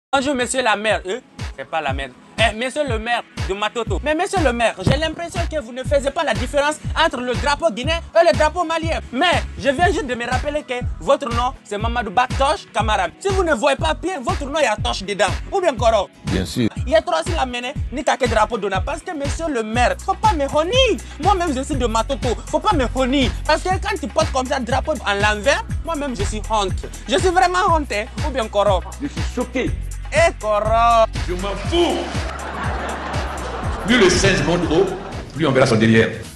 Bonjour, monsieur la maire. C'est pas la maire. Monsieur le maire de Matoto. Mais monsieur le maire, j'ai l'impression que vous ne faisiez pas la différence entre le drapeau guinéen et le drapeau malien. Mais je viens juste de me rappeler que votre nom, c'est Mamadou Batoche Camara. Si vous ne voyez pas bien, votre nom, il y a Toche dedans. Ou bien Koro. Bien sûr. Il y a trois si la mené, ni qu'à quel drapeau donner. Parce que monsieur le maire, faut pas me honir. Moi-même, je suis de Matoto. Faut pas me honir. Parce que quand tu portes comme ça le drapeau en l'envers, moi-même, je suis honte. Je suis vraiment honte. Ou bien Koro. Je suis choqué. Eh Koro. Je m'en fous. Plus le singe monte haut, plus on verra son derrière.